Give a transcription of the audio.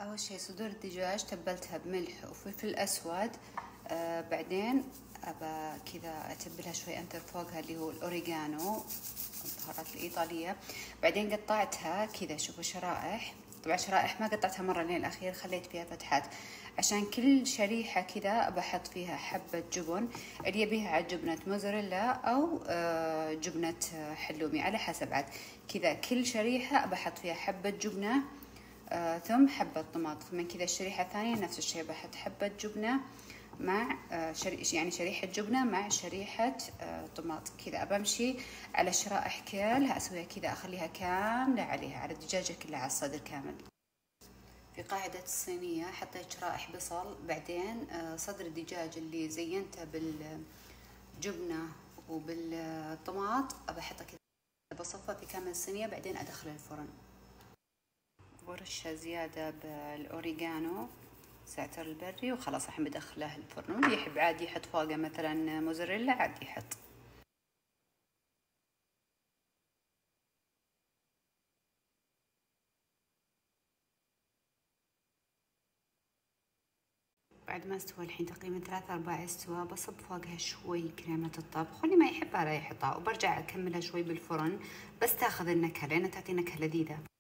أول شي صدور الدجاج تبلتها بملح وفلفل أسود. بعدين أبى كذا أتبلها شوي أنثر فوقها اللي هو الأوريجانو، البهارات الإيطالية. بعدين قطعتها كذا، شوفوا شرائح. طبعا شرائح ما قطعتها مرة لين الأخير، خليت فيها فتحات عشان كل شريحة كذا بحط فيها حبة جبن، اللي يبيها على جبنة موزاريلا أو جبنة حلومي على حسب. عاد كذا كل شريحة بحط فيها حبة جبنة، ثم حبة طماطم. من كذا الشريحة الثانية نفس الشيء، بحط حبة جبنة مع يعني شريحة جبنة مع شريحة طماطم. كذا بمشي على الشرائح كلها، أسويها كذا، أخليها كاملة عليها، على الدجاجة كلها، على الصدر كامل. في قاعدة الصينية حطيت شرائح بصل، بعدين صدر الدجاج اللي زينته بالجبنة وبالطماط بحطه كذا، بصفه في كامل الصينية، بعدين أدخل الفرن. ورشة زيادة بالأوريجانو، زعتر البري، وخلاص الحين بدخله الفرن. واللي يحب عادي يحط فوقه مثلا موزاريلا عادي يحط. بعد ما استوى الحين تقريبا 3/4 استوى، بصب فوقها شوي كريمة الطبخ، واللي ما يحبها لا يحطها، وبرجع أكملها شوي بالفرن بس تاخذ النكهة، لأنها تعطي نكهة لذيذة.